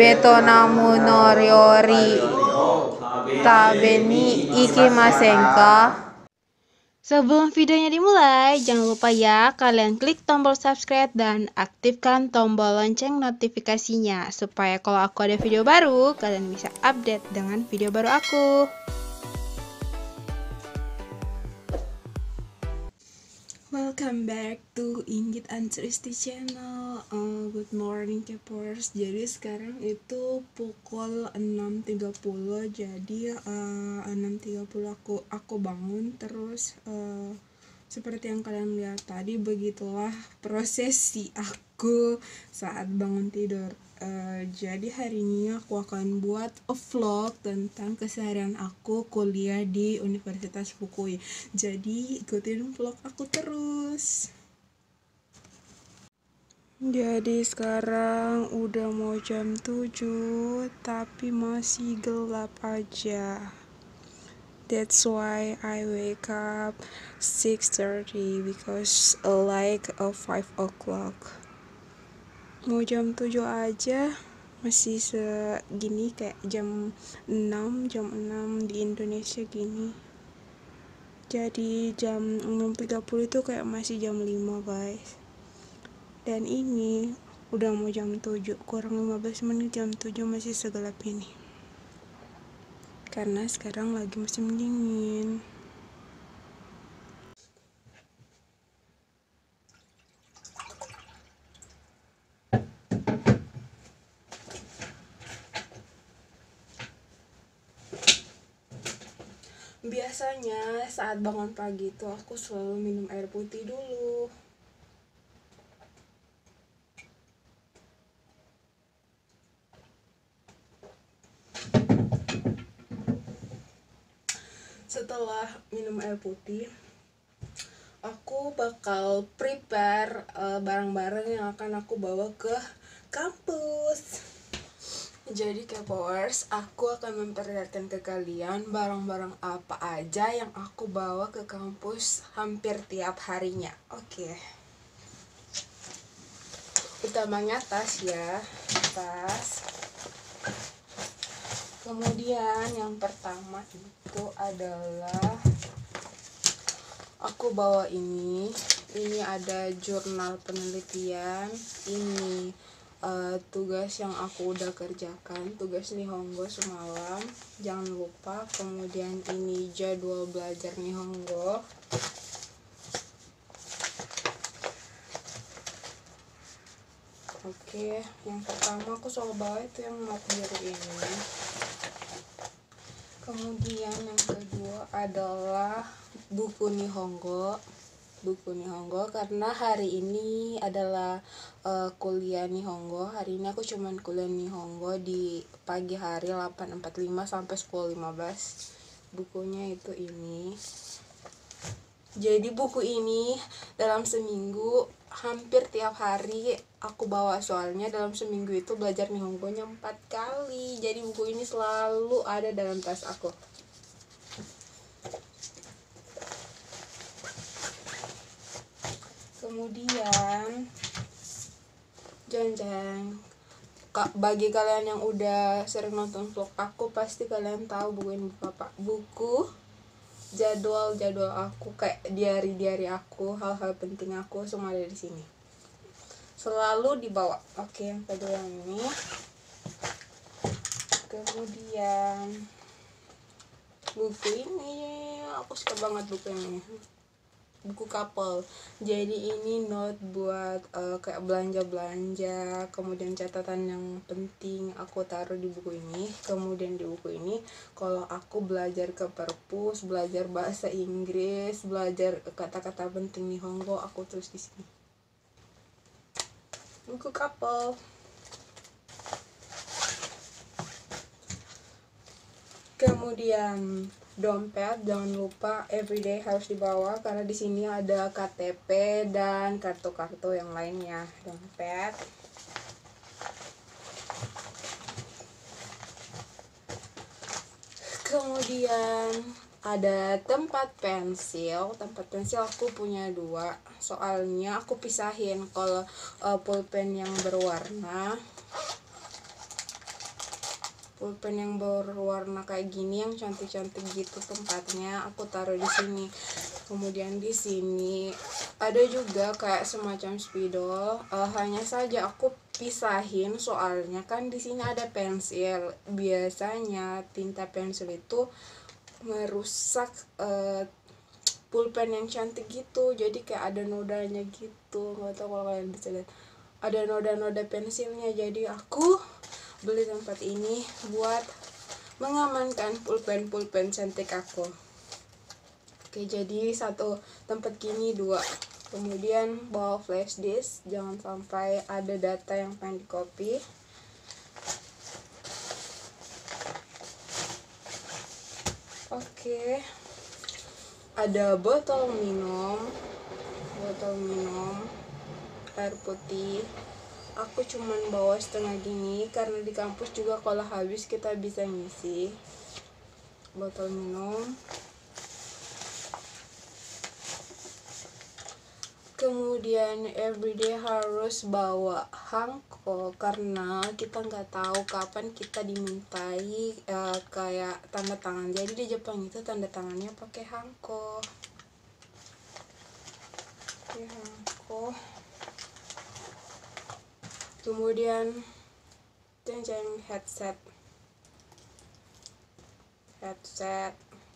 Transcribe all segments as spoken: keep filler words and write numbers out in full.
beto namu no ryori tabe ni ikimasen ka? Sebelum videonya dimulai, jangan lupa ya kalian klik tombol subscribe dan aktifkan tombol lonceng notifikasinya supaya kalau aku ada video baru, kalian bisa update dengan video baru aku. Welcome back to Inggit Anturisti channel. uh, Good morning Kepers. Jadi sekarang itu pukul enam tiga puluh. Jadi uh, enam tiga puluh aku aku bangun. Terus uh, seperti yang kalian lihat tadi, begitulah prosesi aku saat bangun tidur. Uh, jadi hari ini aku akan buat a vlog tentang keseharian aku kuliah di Universitas Fukui. Jadi ikutin vlog aku terus. Jadi sekarang udah mau jam tujuh tapi masih gelap aja. That's why I wake up six thirty because like a five o'clock. Mau jam tujuh aja masih segini, kayak jam enam jam enam di Indonesia gini. Jadi jam enam tiga puluh itu kayak masih jam lima guys. Dan ini udah mau jam tujuh, kurang lima belas menit jam tujuh masih segelap ini. Karena sekarang lagi musim dingin. Biasanya saat bangun pagi itu aku selalu minum air putih dulu. Setelah minum air putih, aku bakal prepare barang-barang uh, yang akan aku bawa ke kampus. Jadi Kepers, aku akan memperlihatkan ke kalian barang-barang apa aja yang aku bawa ke kampus hampir tiap harinya. Oke. Okay. Utamanya tas ya, tas. Kemudian yang pertama itu adalah aku bawa ini. Ini ada jurnal penelitian. Ini Uh, tugas yang aku udah kerjakan, tugas Nihongo semalam, jangan lupa. Kemudian ini jadwal belajar Nihongo. Oke, yang pertama aku selalu bawa itu yang mat biru ini. Kemudian yang kedua adalah buku Nihongo. buku Nihongo karena hari ini adalah uh, kuliah Nihongo. Hari ini aku cuman kuliah Nihongo di pagi hari delapan empat puluh lima sampai sepuluh lima belas. Bukunya itu ini. Jadi buku ini dalam seminggu hampir tiap hari aku bawa, soalnya dalam seminggu itu belajar Nihongonya empat kali. Jadi buku ini selalu ada dalam tas aku. Kemudian jangan-jangan bagi kalian yang udah sering nonton vlog aku, pasti kalian tahu buku ini buku apa. Buku jadwal-jadwal aku, kayak diary-diary aku, hal-hal penting aku semua ada di sini. Selalu dibawa. Oke, yang kedua yang ini. Kemudian buku ini, aku suka banget buku ini. Buku couple. Jadi ini note buat uh, kayak belanja-belanja, kemudian catatan yang penting aku taruh di buku ini. Kemudian di buku ini kalau aku belajar ke perpus, belajar bahasa Inggris, belajar kata-kata penting Nihongo, aku tulis di sini. Buku couple. Kemudian dompet, jangan lupa everyday harus dibawa karena di sini ada K T P dan kartu-kartu yang lainnya. Dompet. Kemudian ada tempat pensil. Tempat pensil aku punya dua, soalnya aku pisahin kalau uh, pulpen yang berwarna pulpen yang berwarna kayak gini yang cantik-cantik gitu tempatnya aku taruh di sini. Kemudian di sini ada juga kayak semacam spidol, uh, hanya saja aku pisahin soalnya kan di sini ada pensil. Biasanya tinta pensil itu merusak uh, pulpen yang cantik gitu, jadi kayak ada nodanya gitu, nggak tahu kalau kalian bisa lihat ada noda-noda pensilnya. Jadi aku beli tempat ini buat mengamankan pulpen-pulpen cantik aku. Oke, jadi satu tempat gini dua. Kemudian bawa flash disk, jangan sampai ada data yang pengen di copy. Oke, ada botol minum, botol minum air putih. Aku cuman bawa setengah gini karena di kampus juga kalau habis kita bisa ngisi. Botol minum. Kemudian everyday harus bawa hangko karena kita nggak tahu kapan kita dimintai uh, kayak tanda tangan. Jadi di Jepang itu tanda tangannya pakai hangko. Pakai hangko. Kemudian ceng-ceng headset. Headset.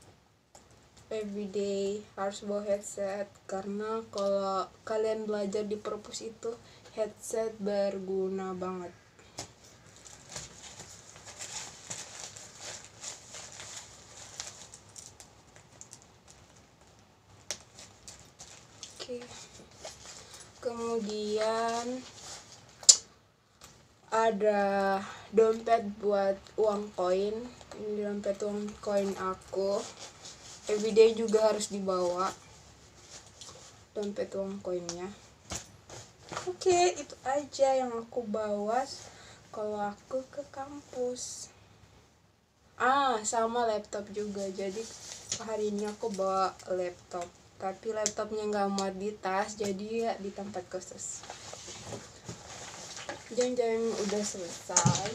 Everyday harus bawa headset karena kalau kalian belajar di perpus itu headset berguna banget. Oke. Kemudian ada dompet buat uang koin. Ini dompet uang koin aku. Everyday juga harus dibawa dompet uang koinnya. Oke, itu aja yang aku bawa kalau aku ke kampus. Ah, sama laptop juga. Jadi hari ini aku bawa laptop, tapi laptopnya nggak muat di tas, jadi ya di tempat khusus. Jeng-jeng udah selesai.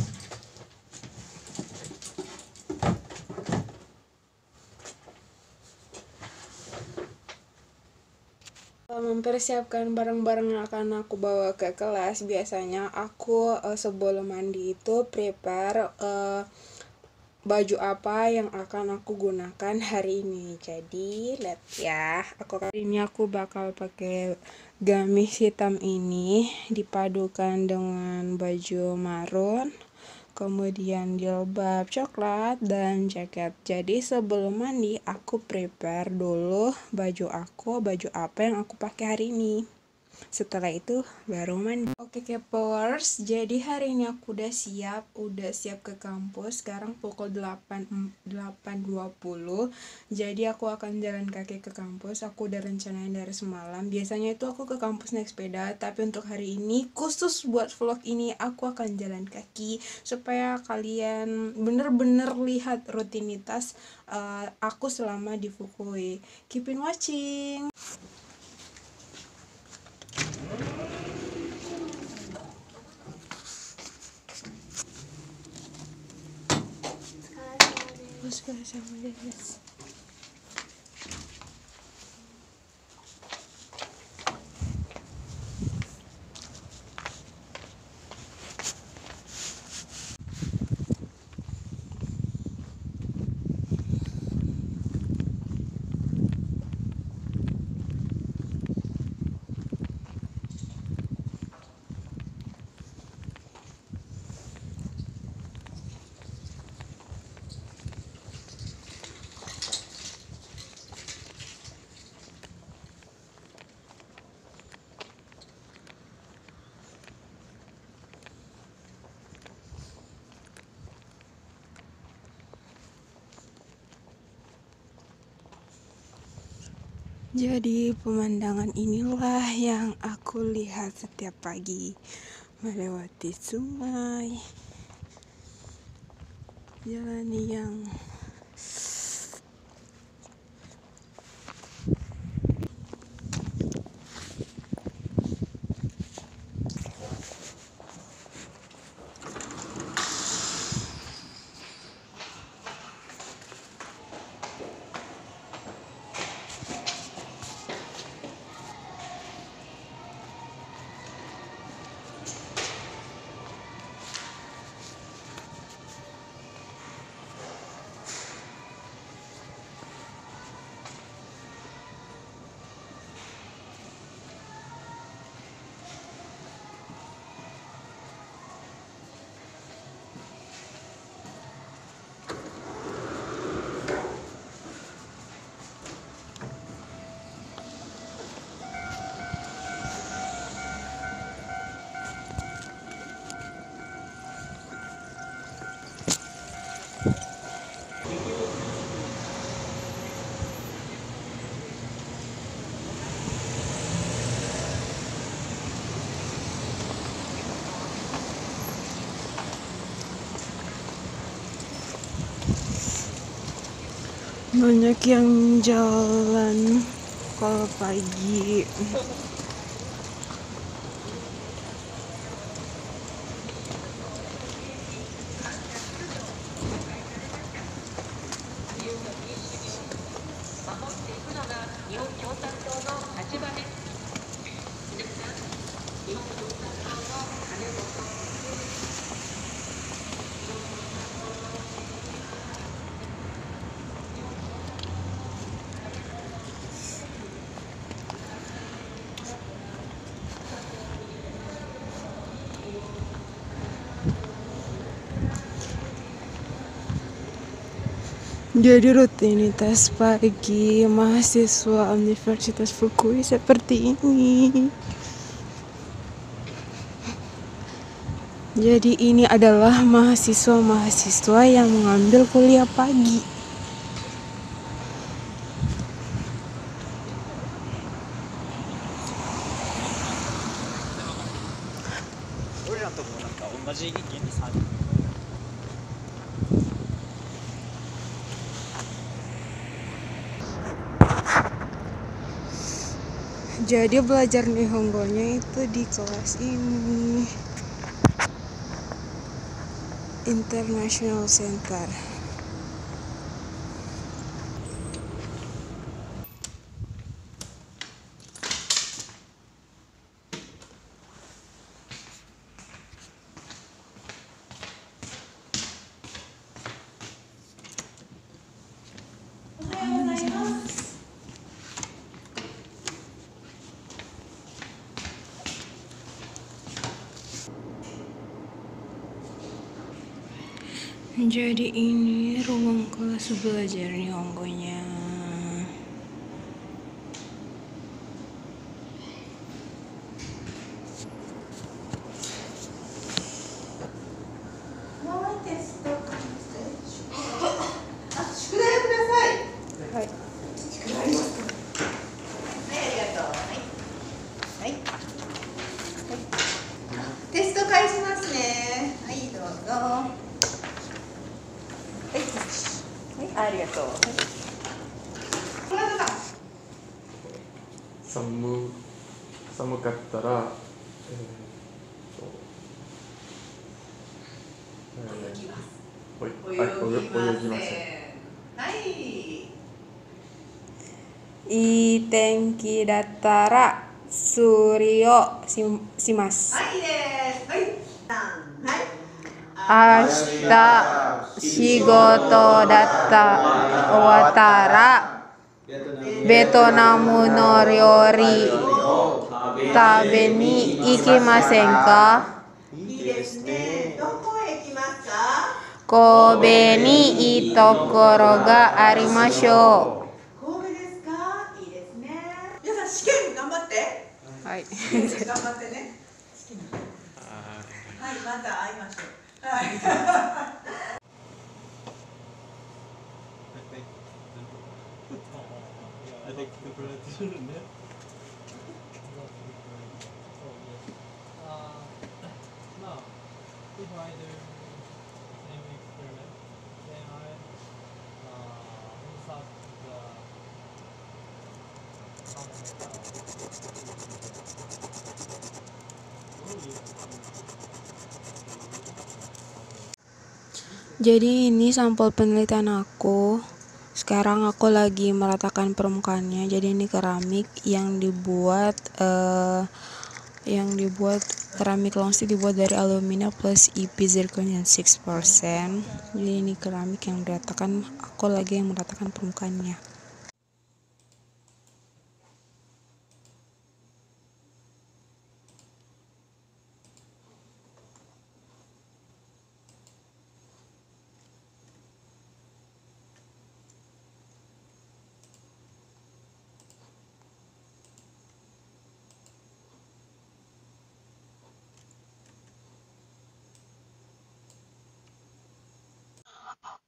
Mempersiapkan barang-barang yang akan aku bawa ke kelas, biasanya aku uh, sebelum mandi itu prepare uh, baju apa yang akan aku gunakan hari ini. Jadi lihat ya, aku kali ini aku bakal pakai gamis hitam ini dipadukan dengan baju marun, kemudian jilbab coklat dan jaket. Jadi sebelum mandi aku prepare dulu baju aku, baju apa yang aku pakai hari ini. Setelah itu baru mandi. Oke Kepowers, jadi hari ini aku udah siap, udah siap ke kampus. Sekarang pukul delapan dua puluh. Jadi aku akan jalan kaki ke kampus. Aku udah rencanain dari semalam. Biasanya itu aku ke kampus naik sepeda, tapi untuk hari ini khusus buat vlog ini aku akan jalan kaki supaya kalian bener-bener lihat rutinitas uh, aku selama di Fukui. Keep in watching. Sama guys. Jadi pemandangan inilah yang aku lihat setiap pagi, melewati sungai, jalan yang Banyak yang jalan kalau pagi. Jadi rutinitas pagi mahasiswa Universitas Fukui seperti ini. Jadi ini adalah mahasiswa-mahasiswa yang mengambil kuliah pagi. Jadi belajar Nihongonya itu di kelas ini, International Center. Jadi ini ruang kelas belajar Nihongonya. Samu, 寒かったら、えーと、えー、はい、泳ぎません。はい。 いい天気だったら釣りをし、します。 はいです。はい。 明日仕事だった終わったらベトナムの料理食べに行きませんか？ いいですね。どこへ行きますか？ 神戸にいいところがありましょう。神戸ですか？いいですね。皆さん試験頑張って。 はい。 頑張ってね。はい、また会いましょう。はい。 Jadi ini sampel penelitian aku. Sekarang aku lagi meratakan permukaannya. Jadi ini keramik yang dibuat uh, yang dibuat keramik long stick dibuat dari aluminium plus E P zirconium enam persen. Jadi ini keramik yang meratakan, aku lagi yang meratakan permukaannya.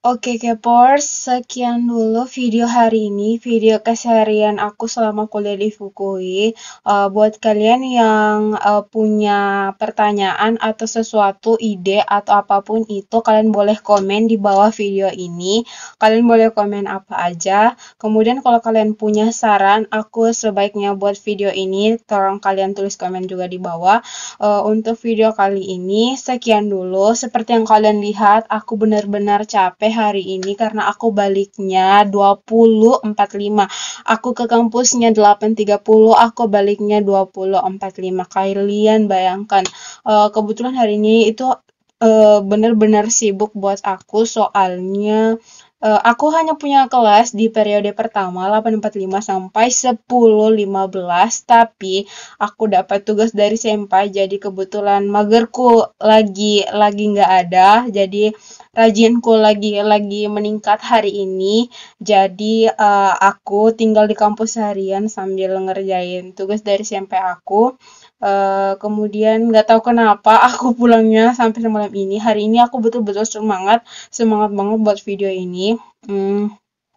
Oke Kepors, sekian dulu video hari ini, video keseharian aku selama kuliah di Fukui. Uh, buat kalian yang uh, punya pertanyaan atau sesuatu, ide atau apapun itu, kalian boleh komen di bawah video ini. Kalian boleh komen apa aja. Kemudian kalau kalian punya saran, aku sebaiknya buat video ini, tolong kalian tulis komen juga di bawah. Uh, untuk video kali ini, sekian dulu. Seperti yang kalian lihat, aku benar-benar capek hari ini karena aku baliknya dua puluh empat puluh lima. Aku ke kampusnya delapan tiga puluh, aku baliknya dua puluh empat puluh lima. Kalian bayangkan, uh, kebetulan hari ini itu uh, benar-benar sibuk buat aku soalnya uh, aku hanya punya kelas di periode pertama delapan empat puluh lima sampai sepuluh lima belas, tapi aku dapat tugas dari senpai, jadi kebetulan magerku lagi lagi nggak ada, jadi rajinku lagi lagi meningkat hari ini, jadi uh, aku tinggal di kampus seharian sambil ngerjain tugas dari senpai aku. Uh, kemudian nggak tahu kenapa aku pulangnya sampai malam ini. Hari ini aku betul-betul semangat, semangat banget buat video ini. Hmm.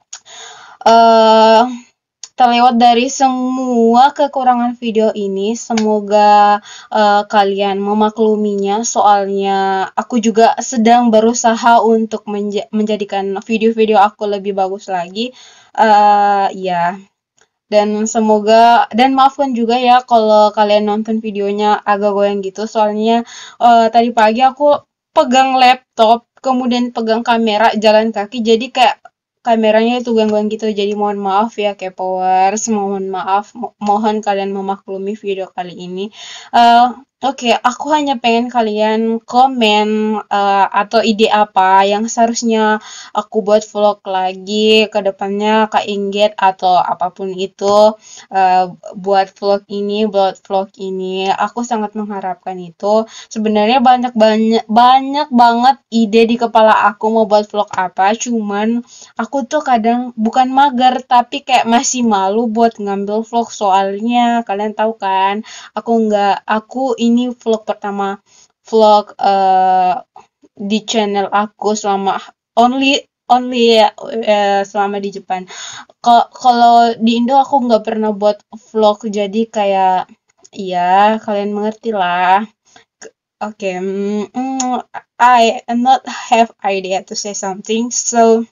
Uh, terlewat dari semua kekurangan video ini, semoga uh, kalian memakluminya, soalnya aku juga sedang berusaha untuk menja menjadikan video-video aku lebih bagus lagi. Uh, ya, dan semoga, dan maafkan juga ya kalau kalian nonton videonya agak goyang gitu, soalnya uh, tadi pagi aku pegang laptop, kemudian pegang kamera jalan kaki, jadi kayak kameranya itu gangguan gitu, jadi mohon maaf ya K-popers, mohon maaf, mo mohon kalian memaklumi video kali ini. Uh, Oke, okay, aku hanya pengen kalian komen uh, atau ide apa yang seharusnya aku buat vlog lagi ke depannya, Kak Inggit atau apapun itu, uh, buat vlog ini, buat vlog ini. Aku sangat mengharapkan itu. Sebenarnya banyak banyak banyak banget ide di kepala aku mau buat vlog apa, cuman aku tuh kadang bukan mager tapi kayak masih malu buat ngambil vlog, soalnya kalian tahu kan, aku nggak aku ini vlog pertama, vlog uh, di channel aku selama only only uh, selama di Jepang. Kalau di Indo aku nggak pernah buat vlog, jadi kayak ya kalian mengerti lah. Oke, okay, mm, I not have idea to say something, so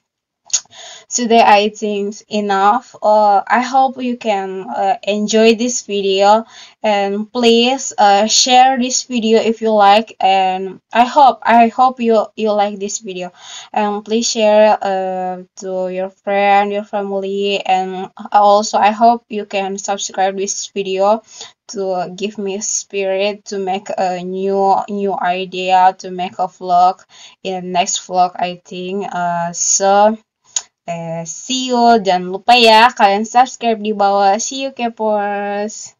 today I think enough. Uh, I hope you can uh, enjoy this video, and please uh, share this video if you like. And I hope I hope you you like this video, and please share uh, to your friend, your family, and also I hope you can subscribe this video to give me spirit to make a new new idea to make a vlog in next vlog I think. Uh, so Eh, see you. Jangan lupa ya, kalian subscribe di bawah. See you, Kepos.